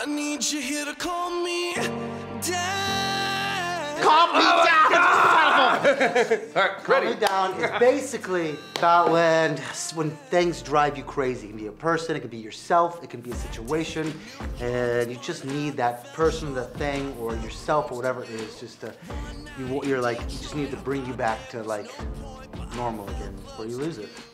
I need you here to calm me down. Calm me down, son of a... All right, Calm ready? me down is basically about when things drive you crazy. It can be a person, it can be yourself, it can be a situation, and you just need that person, that thing, or yourself, or whatever it is, just to, you just need to bring you back to like normal again, or you lose it.